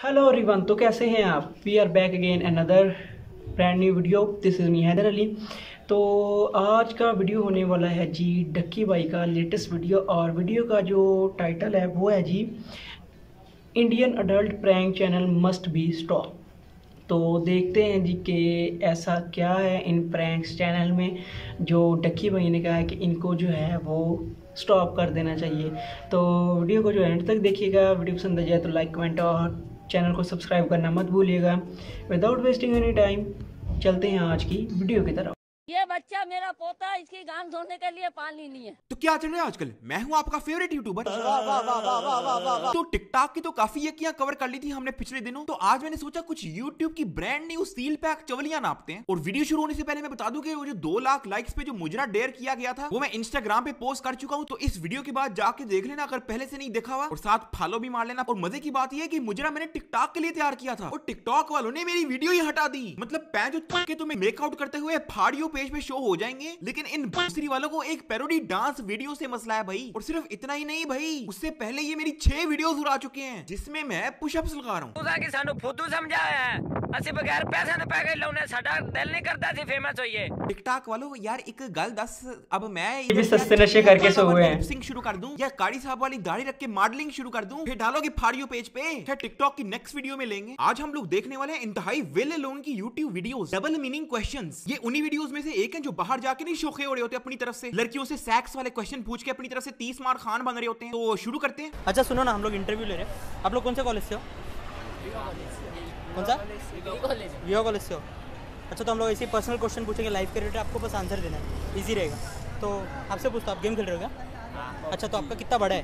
Hello everyone, तो कैसे हैं आप। We are back again another brand new video. This is me Haidar Ali. तो आज का वीडियो होने वाला है जी डक्की भाई का लेटेस्ट वीडियो, और वीडियो का जो टाइटल है वो है जी Indian adult prank channel must be stop. तो देखते हैं जी कि ऐसा क्या है इन प्रैंक्स चैनल में जो डक्की भाई ने कहा है कि इनको जो है वो स्टॉप कर देना चाहिए। तो वीडियो को जो एंड तक देखिएगा। वीडियो पसंद आ जाए तो लाइक कमेंट और चैनल को सब्सक्राइब करना मत भूलिएगा। विदाउट वेस्टिंग एनी टाइम चलते हैं आज की वीडियो की तरफ। ये बच्चा मेरा पोता, इसकी गान धोने के लिए पानी नहीं है। तो क्या चल रहा है आजकल? मैं हूं आपका फेवरेट यूट्यूबर। तो टिकटॉक की तो काफी यकियां कवर कर ली थी हमने पिछले दिनों। तो आज मैंने सोचा कुछ यूट्यूब की ब्रांड न्यू सील पैक चवलियां नापते हैं। और वीडियो शुरू होने से पहले मैं बता दूं कि वो जो 2 लाख लाइक्स पे जो मुजरा डेयर किया गया था वो मैं इंस्टाग्राम पे पोस्ट कर चुका हूं। तो इस वीडियो के बाद जाके देख लेना अगर पहले से नहीं देखा हुआ, और साथ फॉलो भी मार लेना। और मजे की बात यह है कि मुजरा मैंने टिकटॉक के लिए तैयार किया था और टिकटॉक वालों ने मेरी वीडियो ही हटा दी। मतलब पैं जो के तुम्हें मेकआउट करते हुए फाड़ियो पेज पे शो हो जाएंगे, लेकिन इन दूसरी वालों को एक पैरोडी डांस वीडियो से मसला है भाई। और सिर्फ इतना ही नहीं भाई, उससे पहले ये मेरी 6 वीडियोस उड़ा चुके हैं जिसमें मैं पुशअप्स लगा रहा हूं। तूसा कि सानू फुद्दू समझाया है, असि बगैर पैसे तो पैकेज लाउने साडा दिल नहीं करता सी फेमस होइए। टिकटॉक वालों यार एक गल 10, अब मैं भी सस्ते नशे करके सो हुए हैं। सिंग शुरू कर दूं या कारी साहब वाली दाढ़ी रख के मॉडलिंग शुरू कर दूं, फिर डालोगे फाड़ियो पेज पे, फिर टिकटॉक की नेक्स्ट वीडियो में लेंगे। आज हम लोग देखने वाले हैं इंतहाई वेले लोगों की YouTube videos, double meaning questions. ये उन्हीं वीडियोस में से एक है जो बाहर जाके नहीं शोखे हो रहे होते अपनी तरफ से, लड़कियों से सेक्स वाले क्वेश्चन पूछ के अपनी तरफ से 30 मार खान बन रहे होते हैं। तो शुरू करते हैं। अच्छा सुनो ना, हम लोग इंटरव्यू ले रहे हैं। आप लोग कौन से कॉलेज से हो? कौन सा? वीओ कॉलेज से हो। अच्छा, तो हम लोग ऐसे पर्सनल क्वेश्चन पूछेंगे लाइव के रिलेटेड, आपको बस आंसर देना है, इजी रहेगा। तो आपसे पूछता हूँ, आप गेम खेल रहे हो क्या? अच्छा, तो आपका कितना बड़ा है?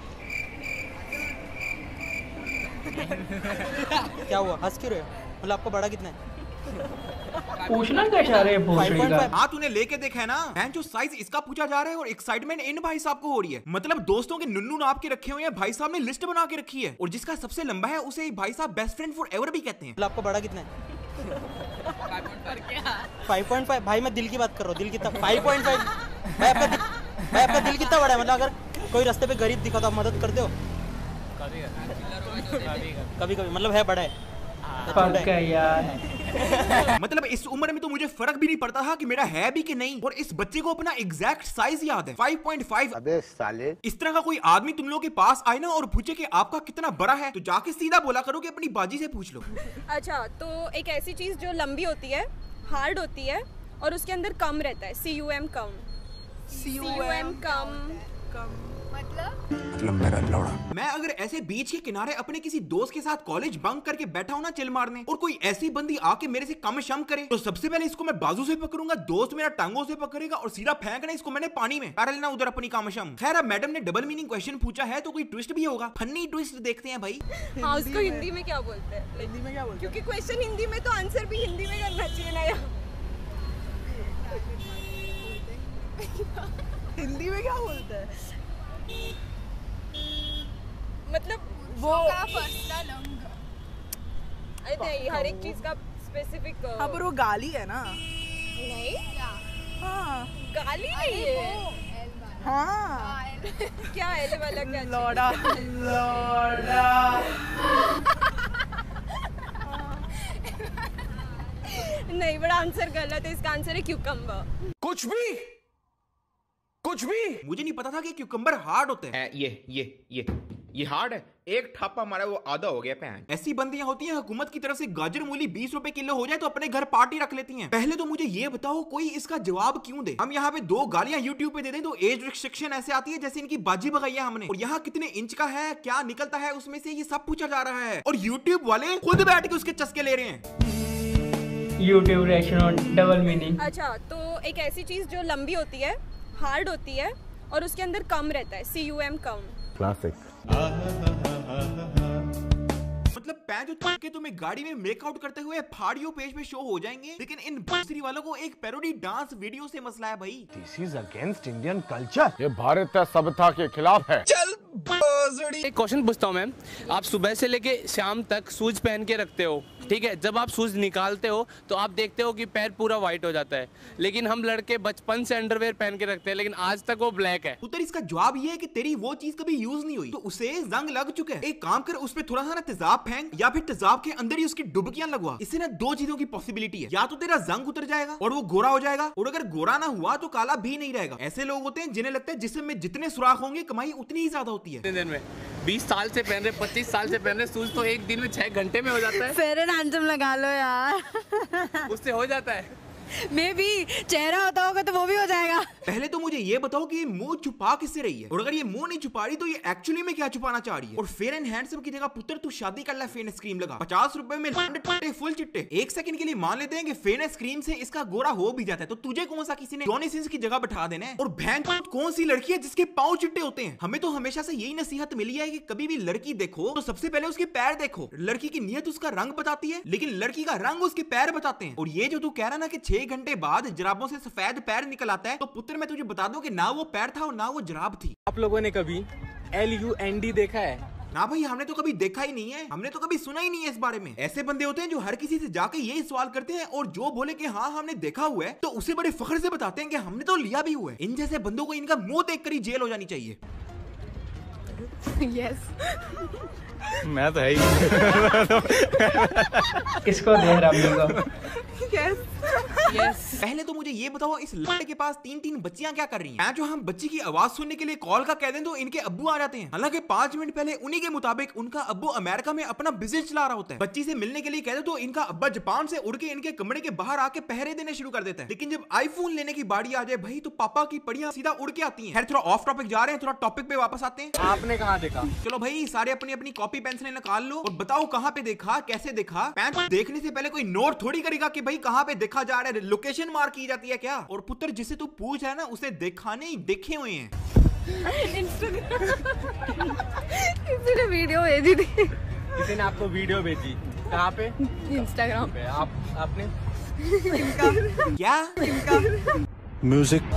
क्या हुआ, हंस क्यों रहे हो? मतलब आपका बड़ा कितना है? पूछना क्या चाह रहे हैं? हाँ तूने लेके देखा है ना, बहन जो साइज इसका पूछा जा रहा है और एक्साइटमेंट इन भाई साहब को हो रही है। मतलब दोस्तों के नुन्नू नाप के रखे हुए हैं, भाई साहब ने लिस्ट बना के रखी है, और जिसका सबसे लंबा है उसे भाई साहब बेस्ट फ्रेंड फॉर एवर भी कहते हैं। मतलब आपका बड़ा कितना है? 5.5। भाई मैं दिल की बात कर रहा हूँ, दिल कितना? 5.5। भाई आपका दिल कितना बड़ा है? मतलब अगर कोई रास्ते पे गरीब दिखा तो आप मदद करते हो? कभी कभी मतलब है बड़ा है यार। मतलब इस उम्र में तो मुझे फर्क भी नहीं पड़ता था कि मेरा है भी कि नहीं, और इस बच्चे को अपना एग्जैक्ट साइज याद है, 5.5। अबे साले, इस तरह का कोई आदमी तुम लोगों के पास आए ना और पूछे कि आपका कितना बड़ा है, तो जाके सीधा बोला करो कि अपनी बाजी से पूछ लो। अच्छा, तो एक ऐसी चीज जो लंबी होती है, हार्ड होती है, और उसके अंदर कम रहता है, CUM कम। CUM कम मतलब मेरा लौड़ा। मैं अगर ऐसे बीच के किनारे अपने किसी दोस्त के साथ कॉलेज बंक करके बैठा हूं ना चिल मारने, और कोई ऐसी बंदी आके मेरे से कम शम करे, तो सबसे पहले इसको मैं बाजू से पकड़ूंगा, दोस्त मेरा टांगों से पकड़ेगा और सीधा फेंकना इसको मैंने पानी में। कर लेना उधर अपनी काम शम। खैर अब मैडम ने डबल मीनिंग क्वेश्चन पूछा है तो कोई ट्विस्ट भी होगा, फनी ट्विस्ट देखते हैं भाई। हाँ, उसको हिंदी में क्या बोलते हैं? हिंदी में क्या बोलते हैं? क्योंकि क्वेश्चन हिंदी में तो आंसर भी हिंदी में करना चाहिए ना यार। हिंदी में क्या बोलते हैं? मतलब वो अरे नहीं, हर एक चीज का स्पेसिफिक। हाँ, पर वो गाली है ना? नहीं, हाँ गाली नहीं है। हाँ, क्या एल वाला क्या? लौड़ा लौड़ा। नहीं, बड़ा आंसर गलत है। इसका आंसर है क्यूकम्बर। कुछ भी मुझे नहीं पता था कि क्यूकम्बर हार्ड होते हैं। ये हार्ड है, एक थापा मारा वो आधा हो गया पैन। ऐसी बंदियां होती हैं हुकूमत की तरफ से गाजर मूली 20 रुपए किलो हो जाए तो अपने घर पार्टी रख लेती हैं। पहले तो मुझे ये बताओ कोई इसका जवाब क्यों दे। हम यहाँ पे 2 गालियां यूट्यूब पे दे दें तो एज रिस्ट्रिक्शन ऐसे आती है जैसे इनकी बाजी भगाई है हमने, और यहाँ कितने इंच का है, क्या निकलता है उसमें से, ये सब पूछा जा रहा है, और यूट्यूब वाले खुद बैठ के उसके चस्के ले रहे हैं। YouTube reaction on double meaning. अच्छा, तो एक ऐसी चीज जो लंबी होती है, हार्ड होती है, और उसके अंदर कम रहता है, CUM कम। क्लासिक। मतलब पैं जो के तुम्हें गाड़ी में मेकआउट करते हुए फाड़ियो पेज पे शो हो जाएंगे, लेकिन इन दूसरी वालों को एक पैरोडी डांस वीडियो से मसला है भाई। This is against Indian culture. ये भारत सभ्यता के खिलाफ है। चल एक क्वेश्चन पूछता हूँ मैम, आप सुबह से लेके शाम तक शूज पहन के रखते हो, ठीक है, जब आप शूज निकालते हो तो आप देखते हो कि पैर पूरा व्हाइट हो जाता है, लेकिन हम लड़के बचपन से अंडरवेयर पहन के रखते हैं लेकिन आज तक वो ब्लैक है। उत्तर इसका जवाब ये है कि तेरी वो चीज कभी यूज नहीं हुई तो उसे जंग लग चुका है। एक काम कर, उस पे थोड़ा सा ना तेजाब फेंक या फिर तेजाब के अंदर ही उसकी डुबकियां लगवा। इससे ना दो चीजों की पॉसिबिलिटी है, या तो तेरा जंग उतर जाएगा और वो गोरा हो जाएगा, और अगर गोरा ना हुआ तो काला भी नहीं रहेगा। ऐसे लोग होते हैं जिन्हें लगता है जिस्म में जितने सुराख होंगे कमाई उतनी ही ज्यादा होती है। दिन में 20 साल से पहन रहे, 25 साल से पहन रहे शूज तो एक दिन में 6 घंटे में हो जाता है। फेयर एंड हैंडसम लगा लो यार। उससे हो जाता है। मे भी चेहरा होता होगा तो वो भी हो जाएगा। पहले तो मुझे ये बताओ कि ये मुंह छुपा किससे रही है, और अगर ये मुंह नहीं छुपा रही तो ये एक्चुअली में क्या छुपाना चाह रही है। और फेयर एंड हैंडसम की जगह पुत्र तू शादी कर ले, फेयरनेस क्रीम लगा, 50 रुपए में फुल चिट्टे। एक सेकंड के लिए मान लेते हैं कि फेयरनेस क्रीम से इसका गोरा हो भी जाता है, तो तुझे कौन सा किसी ने जॉनी सिंस की जगह बैठा देना है। और भैंस कौन सी लड़की है जिसके पांव चिट्टे होते हैं। हमें तो हमेशा से यही नसीहत मिली है कि कभी भी लड़की देखो तो सबसे पहले उसके पैर देखो। लड़की की नीयत उसका रंग बताती है लेकिन लड़की का रंग उसके पैर बताते हैं। और ये जो तू कह रहा ना कि 6 घंटे बाद जराबों से सफेद पैर निकल आता है, तो पुत्र मैं तुझे बता दूं कि ना वो पैर था और ना वो जराब थी। आप लोगों ने कभी LUND देखा है? ना भाई, हमने तो कभी देखा ही नहीं है, हमने तो कभी सुना ही नहीं है इस बारे में। ऐसे बंदे होते हैं जो हर किसी से जाके यही सवाल करते हैं और जो बोले कि हाँ हमने देखा हुआ है तो उसे बड़े फख्र से बताते हैं कि हमने तो लिया भी हुआ है। इन जैसे बंदों को इनका मुंह देखकर ही जेल हो जानी चाहिए। यस मैं तो है ही। किसको दे रहा है? यस पहले तो मुझे ये बताओ, इस लड़के के पास 3 बच्चियां क्या कर रही हैं? जो हम बच्ची की आवाज सुनने के लिए कॉल का कह दें तो इनके अब्बू आ जाते हैं। हालांकि 5 मिनट पहले उन्हीं के मुताबिक उनका अब्बू अमेरिका में अपना बिजनेस चला रहा होता है। बच्ची से मिलने के लिए कह दो तो इनका अब्बा जापान से उड़ के इनके कमरे के बाहर आके पहरे देने शुरू कर देता है। लेकिन जब आईफोन लेने की बारी आ जाए भाई तो पापा की पड़ियां सीधा उड़ के आती हैं। खैर थोड़ा ऑफ टॉपिक जा रहे हैं, थोड़ा टॉपिक पे वापस आते हैं। आपने कहाँ देखा? चलो भाई सारे अपनी अपनी कॉपी पेंसिलें निकाल लो और बताओ कहाँ पे देखा, कैसे देखा। पैंट देखने से पहले कोई नोट थोड़ी करेगा कि भाई कहाँ पे देखा जा रहा है, लोकेशन मार्क की जाती है क्या? और पुत्र जिसे तू पूछ है ना उसे देखा नहीं, देखे हुए हैं। किसी ने वीडियो भेजी थी। किसी ने आपको वीडियो भेजी? कहाँ पे? इंस्टाग्राम पे। आपने क्या? म्यूजिक।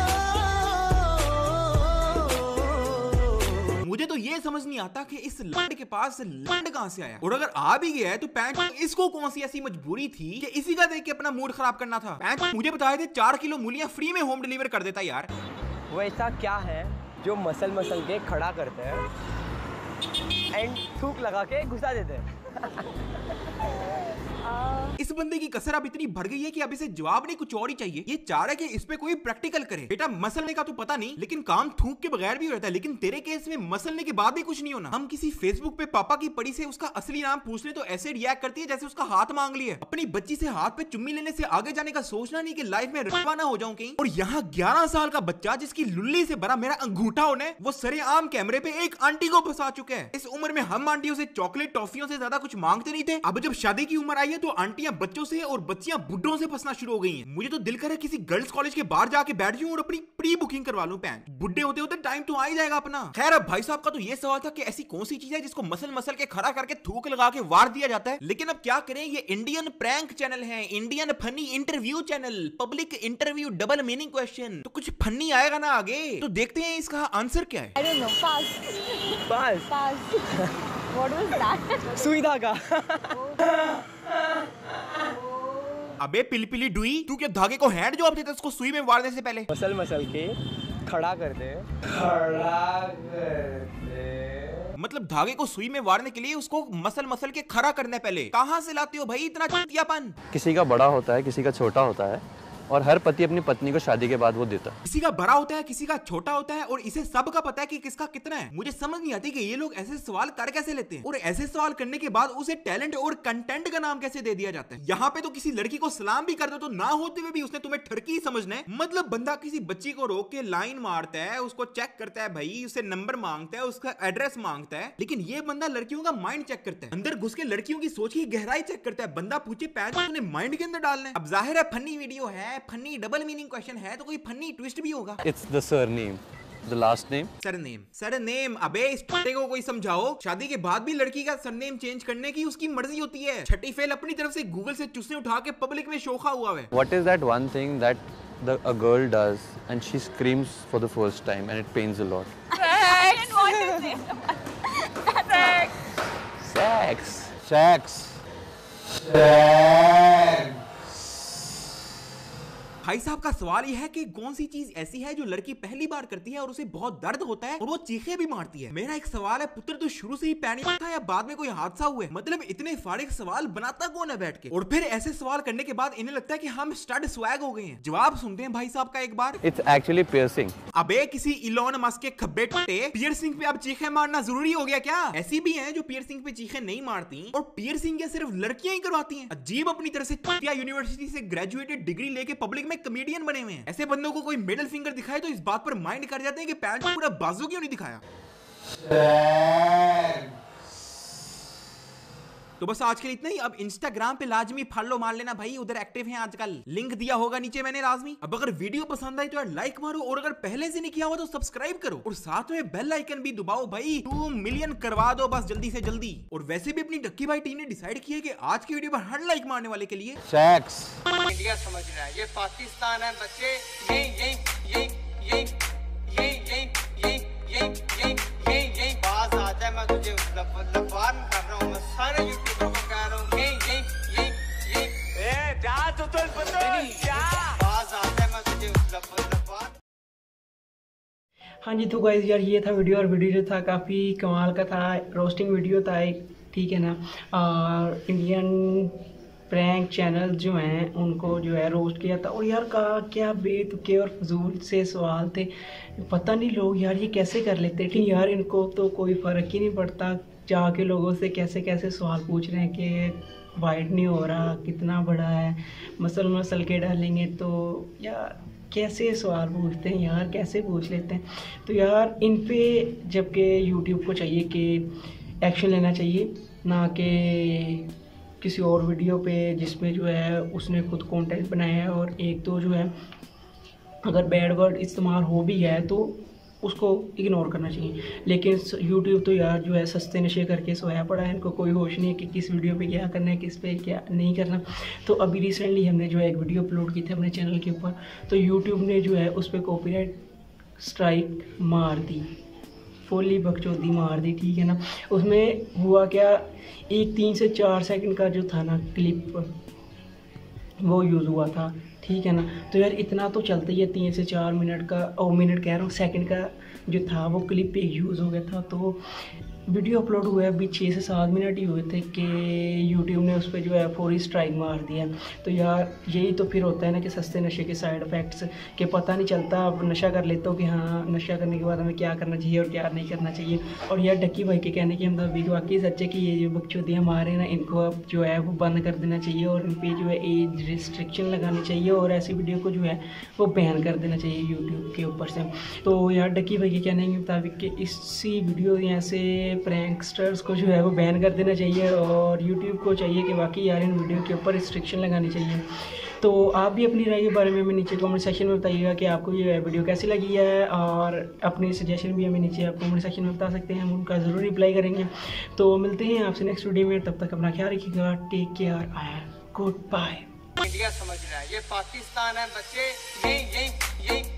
मुझे तो ये समझ नहीं आता कि इस लंड के पास लंड कहां से आया, और अगर आ भी गया है तो पैंट इसको कौन सी ऐसी मजबूरी थी कि इसी का देख के अपना मूड खराब करना था। पैंट मुझे बताए थे 4 किलो मूलियां फ्री में होम डिलीवर कर देता यार। वो ऐसा क्या है जो मसल मसल के खड़ा करते हैं एंड थूक लगा के घुसा देते हैं? इस बंदे की कसर अब इतनी भर गई है कि अब इसे जवाब नहीं कुछ और ही चाहिए। ये चाह रहा है कि इस पे कोई प्रैक्टिकल करे। बेटा मसलने का तो पता नहीं लेकिन काम थूक के बगैर भी होता है, लेकिन तेरे केस में मसलने के बाद भी कुछ नहीं होना। हम किसी फेसबुक पे पापा की पड़ी से उसका असली नाम पूछने तो ऐसे रिएक्ट करती है जैसे उसका हाथ मांग लिया। अपनी बच्ची से हाथ पे चुम्मी लेने से आगे जाने का सोचना नहीं कि लाइफ में रखवाना हो जाऊं कहीं। और यहाँ 11 साल का बच्चा जिसकी लुल्ली से भरा मेरा अंगूठा होने, वो सरेआम कैमरे पे एक आंटी को फंसा चुका है। इस उम्र में हम आंटियों से चॉकलेट टॉफियों से ज्यादा कुछ मांगते नहीं थे। अब जब शादी की उम्र आई है तो आंटियां बच्चों से और बच्चियां बुड्ढों से फंसना शुरू हो गई हैं। मुझे तो दिल कर है किसी गर्ल्स कॉलेज के बाहर जाके बैठ जाऊं और अपनी प्री बुकिंग करवा लूं। पैंट बुड्ढे होते होते टाइम तो आ ही जाएगा अपना। खैर अब भाई साहब का तो ये सवाल था कि ऐसी कौन सी चीज है जिसको मसल मसल के खड़ा करके थूक लगा के वार दिया जाता है। लेकिन अब क्या करें, ये इंडियन प्रैंक चैनल है, Indian funny interview channel, public interview double meaning question, तो कुछ फनी आएगा ना आगे। तो देखते हैं इसका आंसर क्या है। I don't know. Pass. What was that? सुई धागा। अबे पिली डुई, तू क्या धागे को हैंड जॉब देता उसको सुई में वारने से पहले? मसल मसल के खड़ा करते। मतलब धागे को सुई में वारने के लिए उसको मसल के खड़ा करने पहले। कहाँ से लाते हो भाई इतना चूतियापन? किसी का बड़ा होता है, किसी का छोटा होता है, और हर पति अपनी पत्नी को शादी के बाद वो देता है। किसी का बड़ा होता है, किसी का छोटा होता है, और इसे सबका पता है कि किसका कितना है। मुझे समझ नहीं आती कि ये लोग ऐसे सवाल कर कैसे लेते हैं, और ऐसे सवाल करने के बाद उसे टैलेंट और कंटेंट का नाम कैसे दे दिया जाता है। यहाँ पे तो किसी लड़की को सलाम भी कर दो तो ना होते हुए भी उसने तुम्हें ठरकी समझना है। मतलब बंदा किसी बच्ची को रोक के लाइन मारता है, उसको चेक करता है भाई, उसे नंबर मांगता है, उसका एड्रेस मांगता है। लेकिन ये बंदा लड़कियों का माइंड चेक करता है, अंदर घुस के लड़कियों की सोच की गहराई चेक करता है। बंदा पूछे पैर तूने माइंड के अंदर डालना है। अब जाहिर है फनी वीडियो है, फनी डबल मीनिंग क्वेश्चन है, तो कोई फनी ट्विस्ट भी होगा। It's the surname, the last name. Surname. अबे इस टट्टे को कोई समझाओ। शादी के बाद भी लड़की का सरनेम चेंज करने की उसकी मर्जी होती है। छठी फेल अपनी तरफ से गूगल से चुस्से उठा के पब्लिक में शोखा हुआ है। What is that one thing that a girl does and she screams for the first time and it pains a lot? Sex sex भाई साहब का सवाल यह है कि कौन सी चीज ऐसी है जो लड़की पहली बार करती है और उसे बहुत दर्द होता है और वो चीखे भी मारती है। मेरा एक सवाल है, पुत्र तो शुरू से ही पैनिक था या बाद में कोई हादसा हुआ है? मतलब इतने फाड़े सवाल बनाता कौन है बैठ के? और फिर ऐसे सवाल करने के बाद इन्हें लगता है कि हम स्टड स्वैग हो गए हैं। जवाब सुनते हैं भाई साहब का एक बार। It's actually piercing. अबे किसी इलॉन मस्क के खब्बे टुटे, पियर्सिंग पे अब चीखे मारना जरूरी हो गया क्या? ऐसी भी हैं जो पियर्सिंग पे चीखे नहीं मारती और पियर्सिंग क्या सिर्फ लड़कियां ही करवाती हैं। अजीब अपनी तरह से यूनिवर्सिटी से ग्रेजुएटेड डिग्री लेके पब्लिक में कमेडियन बने हुए हैं। ऐसे बंदों को कोई मिडिल फिंगर दिखाए तो इस बात पर माइंड कर जाते हैं कि पैंट पूरा बाजू क्यों नहीं दिखाया। तो बस आज के लिए इतना ही। अब इंस्टाग्राम पे लाजमी फॉलो मार लेना भाई, उधर एक्टिव हैं आजकल। लिंक दिया होगा नीचे मैंने लाजमी। अब अगर वीडियो पसंद आई तो यार लाइक मारो और अगर पहले से नहीं किया हुआ तो सब्सक्राइब करो और साथ में बेल आइकन भी दबाओ भाई। 2 मिलियन करवा दो बस जल्दी से जल्दी। और वैसे भी अपनी डक्की भाई टीम ने डिसाइड किया कि आज की वीडियो पर 100 लाइक मारने वाले के लिए सेक्स। इंडिया समझ रहा है, ये पाकिस्तान है बच्चे। ये बात आता है, मैं तुझे लबान कर रहा हूँ, मैं सारे यूट्यूबर को कह रहा हूँ हाँ जी, तो गाइस यार ये था वीडियो और वीडियो जो था काफ़ी कमाल का था। रोस्टिंग वीडियो था एक, ठीक है ना। और इंडियन प्रैंक चैनल जो हैं उनको जो है रोस्ट किया था। और यार का क्या बेतुके और फजूल से सवाल थे, पता नहीं लोग यार ये कैसे कर लेते थे यार। इनको तो कोई फ़र्क ही नहीं पड़ता, जाके लोगों से कैसे कैसे सवाल पूछ रहे हैं कि वाइड नहीं हो रहा, कितना बड़ा है, मसल के डालेंगे। तो यार कैसे सवाल पूछते हैं यार, कैसे पूछ लेते हैं। तो यार इन पे जबकि यूट्यूब को चाहिए कि एक्शन लेना चाहिए, ना कि किसी और वीडियो पे जिसमें जो है उसने खुद कंटेंट बनाया है। और एक तो जो है अगर बैड वर्ड इस्तेमाल हो भी है तो उसको इग्नोर करना चाहिए। लेकिन यूट्यूब तो यार जो है सस्ते नशे करके सोया पड़ा है, इनको कोई होश नहीं है कि किस वीडियो पे क्या करना है, किस पे क्या नहीं करना। तो अभी रिसेंटली हमने जो है एक वीडियो अपलोड की थी अपने चैनल के ऊपर, तो यूट्यूब ने जो है उस पर कॉपीराइट स्ट्राइक मार दी, फुल्ली बकचोदी मार दी, ठीक है ना। उसमें हुआ क्या, एक 3 से 4 सेकंड का जो था ना क्लिप वो यूज़ हुआ था, ठीक है ना। तो यार इतना तो चलता ही है, 3 से 4 मिनट का, और मिनट कह रहा हूँ, सेकंड का जो था वो क्लिप पे यूज़ हो गया था। तो वीडियो अपलोड हुए अभी 6 से 7 मिनट ही हुए थे कि यूट्यूब ने उस पर जो है फौरी स्ट्राइक मार दिया। तो यार यही तो फिर होता है ना कि सस्ते नशे के साइड इफ़ेक्ट्स के पता नहीं चलता। आप नशा कर लेते हो कि हाँ नशा करने के बाद हमें क्या करना चाहिए और क्या नहीं करना चाहिए। और यार डक्की भाई के कहने के मुताबिक वाकई सच है कि ये जो बकचोदियाँ मारे ना, इनको अब जो है वो बंद कर देना चाहिए और इन पर जो है एज रिस्ट्रिक्शन लगानी चाहिए और ऐसी वीडियो को जो है वो बैन कर देना चाहिए यूट्यूब के ऊपर से। तो यार डक्की भाई के कहने के मुताबिक कि इसी वीडियो ऐसे प्रैंकस्टर्स को जो है वो बैन कर देना चाहिए और यूट्यूब को चाहिए कि वाकई यार इन वीडियो के ऊपर रिस्ट्रिक्शन लगानी चाहिए। तो आप भी अपनी राय के बारे में हमें नीचे कमेंट सेक्शन में बताइएगा कि आपको ये वीडियो कैसी लगी है, और अपनी सजेशन भी हमें नीचे आप कमेंट सेक्शन में बता सकते हैं, हम उनका ज़रूर रिप्लाई करेंगे। तो मिलते हैं आपसे नेक्स्ट वीडियो में, तब तक अपना ख्याल रखिएगा, take care and good bye. India समझ रहा है, ये पाकिस्तान है बच्चे। ये